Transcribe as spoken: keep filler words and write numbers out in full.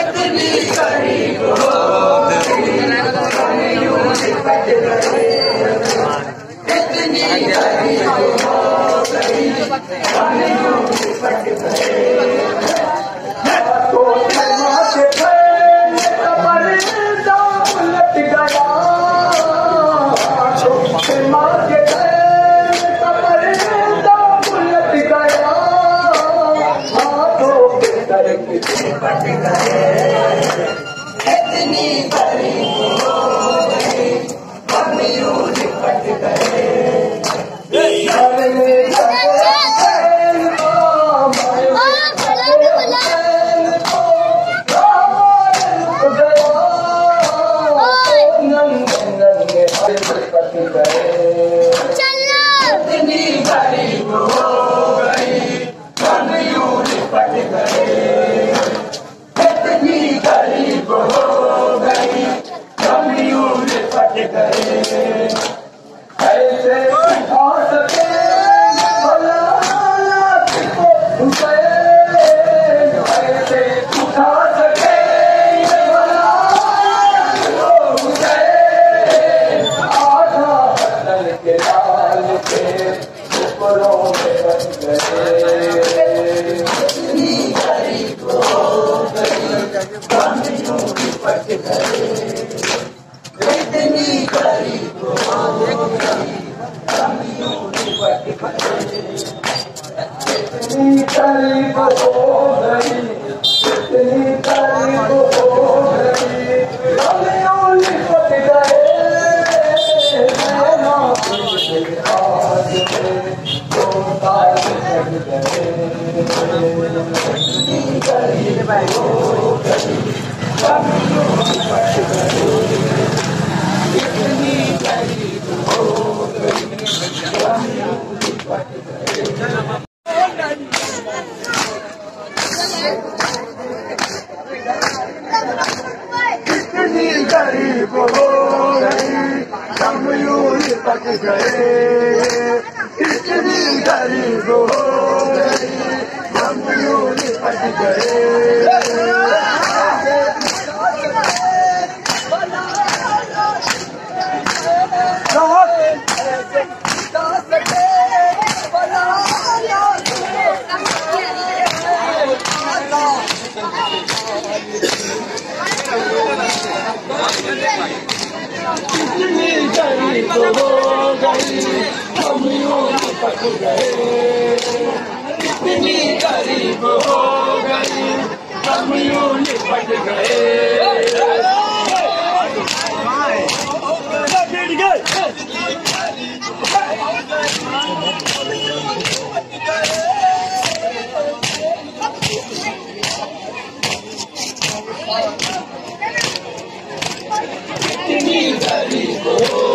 इतनी करीब हो गई, यूं लिपट गए, इतनी करीब हो गई, यूं लिपट गए। तो शर्मा के फैल कमर दाम लट गया, तो शर्मा के फैल कमर दाम लट गया, हाथों के तरफ लिपट गए, इतनी करीब हो गई, हम यूं लिपट गए। इतनी करीब हो गई, हम यूं लिपट गए, इतनी करीब हो गई, हम यूं लिपट गए। ऐसे उठा सके भला को गए, ऐसे उठा सके भला को गए, आधा बदल के लाल के ऊपरों में बन गए, इतनी करीब हो गई, हम यूं लिपट गए, इतनी करीब हो गई, हम यूं लिपट गए, इतनी करीब हो गई, इतनी करीब हो गई, हम यूं लिपट गए, नैना तुझे आज में दो तार लग गए, इतनी करीब हो गई, हम यूं लिपट गए, इतनी करीब हो गई, हम यूं लिपट गए। इतनी करीब हो गई, हम यूं लिपट गए, इतनी करीब हो गई, हम यूं लिपट गए। इतनी करीब हो गई, हम यूं लिपट गए, इतनी करीब हो गई, हम यूं लिपट गए। इतनी करीब हो